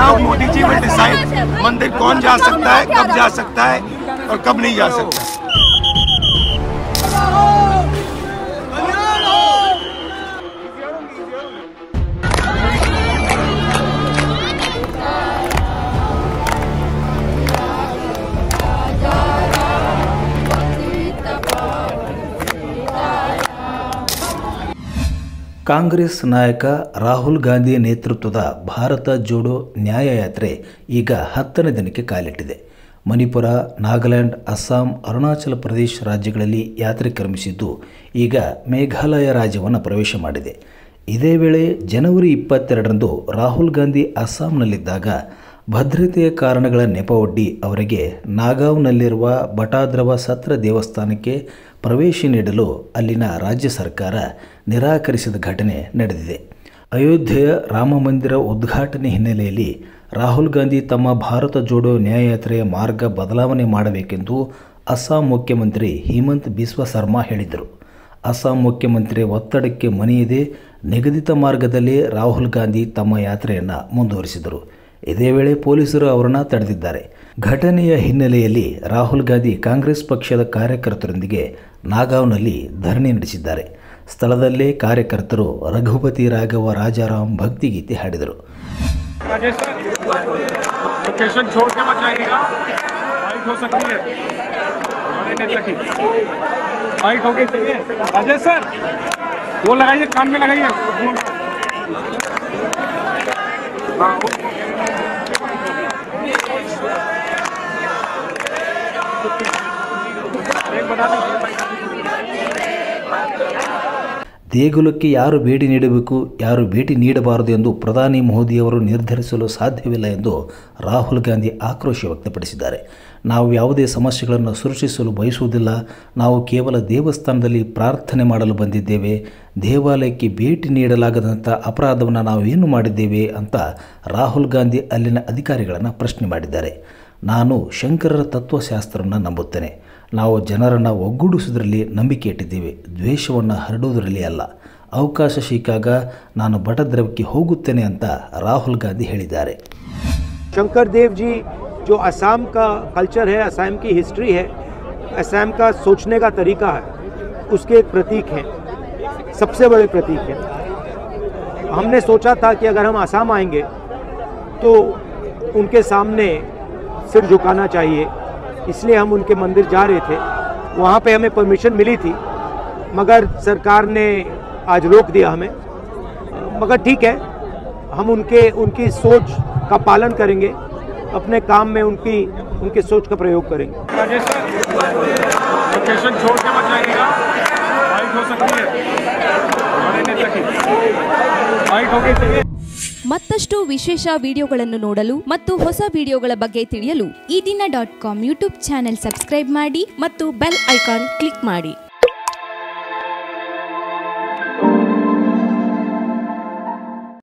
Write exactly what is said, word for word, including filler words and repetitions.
Now Modi ji will decide मंदिर कौन जा सकता है, कब जा सकता है और कब नहीं जा सकता। ಕಾಂಗ್ರೆಸ್ ನಾಯಕ ರಾಹುಲ್ ಗಾಂಧಿ ನೇತೃತ್ವದ ಭಾರತ ಜೋಡೋ ನ್ಯಾಯಯಾತ್ರೆ ಈಗ ಹತ್ತನೇ ದಿನಕ್ಕೆ ಕಾಲಿಟ್ಟಿದೆ. ಮಣಿಪುರ, ನಾಗಾಲ್ಯಾಂಡ್, ಅಸ್ಸಾಂ, ಅರುಣಾಚಲ ಪ್ರದೇಶ ರಾಜ್ಯಗಳಲ್ಲಿ ಯಾತ್ರೆ ಕ್ರಮಿಸಿದ್ದು ಈಗ ಮೇಘಾಲಯ ರಾಜ್ಯವನ್ನು ಪ್ರವೇಶ ಮಾಡಿದೆ. ಇದೇ ವೇಳೆ ಜನವರಿ ಇಪ್ಪತ್ತೆರಡರಂದು ರಾಹುಲ್ ಗಾಂಧಿ ಅಸ್ಸಾಂನಲ್ಲಿದ್ದಾಗ ಭದ್ರತೆಯ ಕಾರಣಗಳ ನೆಪವೊಡ್ಡಿ ಅವರಿಗೆ ನಾಗಾವ್ನಲ್ಲಿರುವ ಬಟಾದ್ರವ ಸತ್ರ ದೇವಸ್ಥಾನಕ್ಕೆ ಪ್ರವೇಶ ನೀಡಲು ಅಲ್ಲಿನ ರಾಜ್ಯ ಸರ್ಕಾರ ನಿರಾಕರಿಸಿದ ಘಟನೆ ನಡೆದಿದೆ. ಅಯೋಧ್ಯೆಯ ರಾಮ ಮಂದಿರ ಉದ್ಘಾಟನೆ ಹಿನ್ನೆಲೆಯಲ್ಲಿ ರಾಹುಲ್ ಗಾಂಧಿ ತಮ್ಮ ಭಾರತ ಜೋಡೋ ನ್ಯಾಯಯಾತ್ರೆಯ ಮಾರ್ಗ ಬದಲಾವಣೆ ಮಾಡಬೇಕೆಂದು ಅಸ್ಸಾಂ ಮುಖ್ಯಮಂತ್ರಿ ಹಿಮಂತ ಬಿಸ್ವಾ ಸರ್ಮಾ ಹೇಳಿದರು. ಅಸ್ಸಾಂ ಮುಖ್ಯಮಂತ್ರಿ ಒತ್ತಡಕ್ಕೆ ಮಣಿಯದೆ ನಿಗದಿತ ಮಾರ್ಗದಲ್ಲೇ ರಾಹುಲ್ ಗಾಂಧಿ ತಮ್ಮ ಯಾತ್ರೆಯನ್ನು ಮುಂದುವರಿಸಿದರು. ಇದೇ ವೇಳೆ ಪೊಲೀಸರು ಅವರನ್ನು ತಡೆದಿದ್ದಾರೆ. ಘಟನೆಯ ಹಿನ್ನೆಲೆಯಲ್ಲಿ ರಾಹುಲ್ ಗಾಂಧಿ ಕಾಂಗ್ರೆಸ್ ಪಕ್ಷದ ಕಾರ್ಯಕರ್ತರೊಂದಿಗೆ ನಾಗಾವ್ನಲ್ಲಿ ಧರಣಿ ನಡೆಸಿದ್ದಾರೆ. ಸ್ಥಳದಲ್ಲೇ ಕಾರ್ಯಕರ್ತರು ರಘುಪತಿ ರಾಘವ ರಾಜಾರಾಮ್ ಭಕ್ತಿಗೀತೆ ಹಾಡಿದರು. ದೇಗುಲಕ್ಕೆ ಯಾರು ಭೇಟಿ ನೀಡಬೇಕು, ಯಾರು ಭೇಟಿ ನೀಡಬಾರದು ಎಂದು ಪ್ರಧಾನಿ ಮೋದಿಯವರು ನಿರ್ಧರಿಸಲು ಸಾಧ್ಯವಿಲ್ಲ ಎಂದು ರಾಹುಲ್ ಗಾಂಧಿ ಆಕ್ರೋಶ ವ್ಯಕ್ತಪಡಿಸಿದ್ದಾರೆ. ನಾವು ಯಾವುದೇ ಸಮಸ್ಯೆಗಳನ್ನು ಸೃಷ್ಟಿಸಲು ಬಯಸುವುದಿಲ್ಲ. ನಾವು ಕೇವಲ ದೇವಸ್ಥಾನದಲ್ಲಿ ಪ್ರಾರ್ಥನೆ ಮಾಡಲು ಬಂದಿದ್ದೇವೆ. ದೇವಾಲಯಕ್ಕೆ ಭೇಟಿ ನೀಡಲಾಗದಂಥ ಅಪರಾಧವನ್ನು ನಾವು ಏನು ಮಾಡಿದ್ದೇವೆ ಅಂತ ರಾಹುಲ್ ಗಾಂಧಿ ಅಲ್ಲಿನ ಅಧಿಕಾರಿಗಳನ್ನು ಪ್ರಶ್ನೆ ಮಾಡಿದ್ದಾರೆ. ನಾನು ಶಂಕರರ ತತ್ವಶಾಸ್ತ್ರವನ್ನು ನಂಬುತ್ತೇನೆ. ನಾವು ಜನರನ್ನು ಒಗ್ಗೂಡಿಸುವುದರಲ್ಲಿ ನಂಬಿಕೆ ಇಟ್ಟಿದ್ದೇವೆ, ದ್ವೇಷವನ್ನು ಹರಡುವುದರಲ್ಲಿ ಅಲ್ಲ. ಅವಕಾಶ ಸಿಕ್ಕಾಗ ನಾನು ಬಟದ್ರವಕ್ಕೆ ಹೋಗುತ್ತೇನೆ ಅಂತ ರಾಹುಲ್ ಗಾಂಧಿ ಹೇಳಿದ್ದಾರೆ. शंकर देव जी जो असम का कल्चर है, असम की हिस्ट्री है, असम का सोचने का तरीका है, उसके एक प्रतीक हैं, सबसे बड़े प्रतीक हैं. हमने सोचा था कि अगर हम असम आएंगे तो उनके सामने सिर झुकाना चाहिए, इसलिए हम उनके मंदिर जा रहे थे. वहाँ पे हमें परमिशन मिली थी मगर सरकार ने आज रोक दिया हमें. मगर ठीक है, हम उनके उनकी सोच का पालन करेंगे, अपने काम में उनकी उनके सोच का प्रयोग करेंगे. ಮತ್ತಷ್ಟು ವಿಶೇಷ ವಿಡಿಯೋಗಳನ್ನು ನೋಡಲು ಮತ್ತು ಹೊಸ ವಿಡಿಯೋಗಳ ಬಗ್ಗೆ ತಿಳಿಯಲು Ee Dina dot com YouTube channel subscribe ಮಾಡಿ ಮತ್ತು ಬೆಲ್ ಐಕಾನ್ ಕ್ಲಿಕ್ ಮಾಡಿ.